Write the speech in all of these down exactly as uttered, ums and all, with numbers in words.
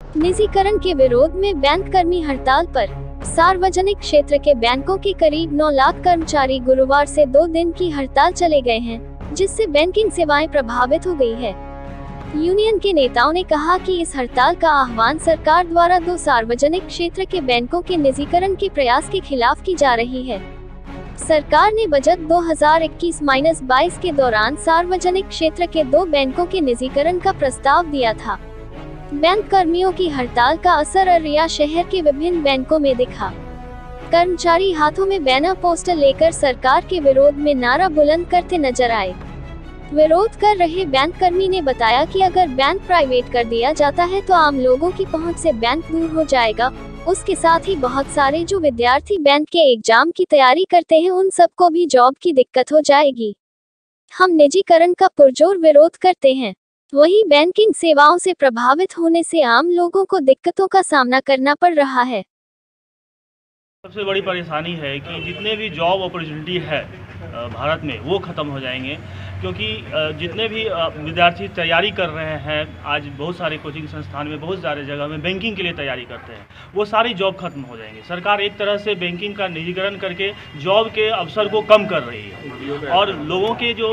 निजीकरण के विरोध में बैंक कर्मी हड़ताल पर। सार्वजनिक क्षेत्र के बैंकों के करीब नौ लाख कर्मचारी गुरुवार से दो दिन की हड़ताल चले गए हैं, जिससे बैंकिंग सेवाएं प्रभावित हो गई है। यूनियन के नेताओं ने कहा कि इस हड़ताल का आह्वान सरकार द्वारा दो सार्वजनिक क्षेत्र के बैंकों के निजीकरण के प्रयास के खिलाफ की जा रही है। सरकार ने बजट दो हज़ार इक्कीस बाईस के दौरान सार्वजनिक क्षेत्र के दो बैंकों के निजीकरण का प्रस्ताव दिया था। बैंक कर्मियों की हड़ताल का असर अररिया शहर के विभिन्न बैंकों में दिखा। कर्मचारी हाथों में बैनर पोस्टर लेकर सरकार के विरोध में नारा बुलंद करते नजर आए। विरोध कर रहे बैंक कर्मी ने बताया कि अगर बैंक प्राइवेट कर दिया जाता है तो आम लोगों की पहुंच से बैंक दूर हो जाएगा। उसके साथ ही बहुत सारे जो विद्यार्थी बैंक के एग्जाम की तैयारी करते हैं उन सबको भी जॉब की दिक्कत हो जाएगी। हम निजीकरण का पुरजोर विरोध करते हैं। वहीं बैंकिंग सेवाओं से प्रभावित होने से आम लोगों को दिक्कतों का सामना करना पड़ रहा है। सबसे बड़ी परेशानी है कि जितने भी जॉब अपॉर्चुनिटी है भारत में वो ख़त्म हो जाएंगे, क्योंकि जितने भी विद्यार्थी तैयारी कर रहे हैं, आज बहुत सारे कोचिंग संस्थान में बहुत सारे जगह में बैंकिंग के लिए तैयारी करते हैं, वो सारी जॉब खत्म हो जाएंगे। सरकार एक तरह से बैंकिंग का निजीकरण करके जॉब के अवसर को कम कर रही है और लोगों के जो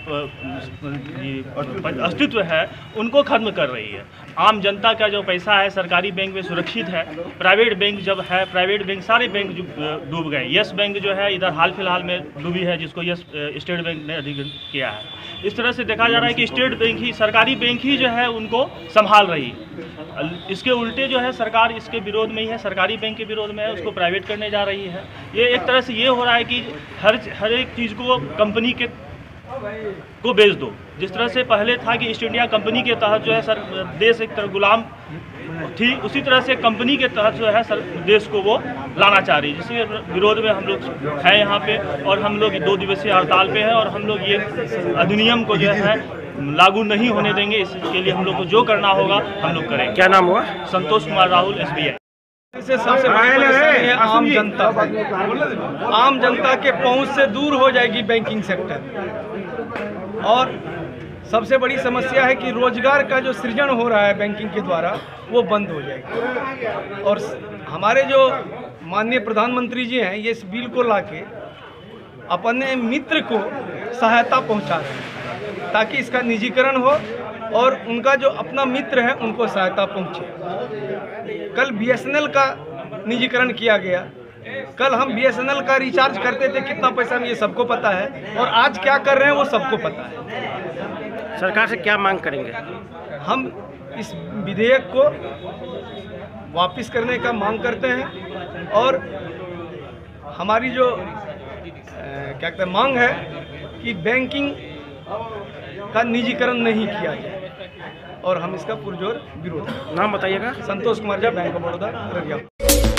अस्तित्व है उनको खत्म कर रही है। आम जनता का जो पैसा है सरकारी बैंक में सुरक्षित है, प्राइवेट बैंक जब है, प्राइवेट बैंक सारे बैंक डूब गए। यस बैंक जो है इधर हाल फिलहाल में डूबी है, जिसको यस स्टेट बैंक ने अधिग्रहण किया है। इस तरह से देखा जा रहा है कि स्टेट बैंक ही, सरकारी बैंक ही जो है उनको संभाल रही है। इसके उल्टे जो है सरकार इसके विरोध में ही है, सरकारी बैंक के विरोध में है, उसको प्राइवेट करने जा रही है। ये एक तरह से ये हो रहा है कि हर हर एक चीज़ को कंपनी के को बेच दो। जिस तरह से पहले था कि ईस्ट इंडिया कंपनी के तहत जो है सर देश एक तरह गुलाम थी, उसी तरह से कंपनी के तहत जो है सर देश को वो लाना चाह रही है। जिसके विरोध में हम लोग हैं यहाँ पे और हम लोग दो दिवसीय हड़ताल पे हैं और हम लोग ये अधिनियम को जो है लागू नहीं होने देंगे। इसके लिए हम लोग को जो करना होगा हम लोग करेंगे। क्या नाम हुआ? Santosh Kumar Rahul, S B I. इससे सबसे बड़ी परेशानी है आम जनता। आम जनता के पहुंच से दूर हो जाएगी बैंकिंग सेक्टर और सबसे बड़ी समस्या है कि रोजगार का जो सृजन हो रहा है बैंकिंग के द्वारा वो बंद हो जाएगा। और हमारे जो माननीय प्रधानमंत्री जी हैं ये इस बिल को लाके अपने मित्र को सहायता पहुंचा रहे हैं ताकि इसका निजीकरण हो और उनका जो अपना मित्र है उनको सहायता पहुंचे। कल बी एस एन एल का निजीकरण किया गया। कल हम बी एस एन एल का रिचार्ज करते थे, कितना पैसा में ये सबको पता है, और आज क्या कर रहे हैं वो सबको पता है। सरकार से क्या मांग करेंगे? हम इस विधेयक को वापस करने का मांग करते हैं और हमारी जो क्या कहते हैं मांग है कि बैंकिंग का निजीकरण नहीं किया जाए और हम इसका पुरजोर विरोध। नाम बताइएगा। Santosh Kumar Jha, bank of Baroda, Araria.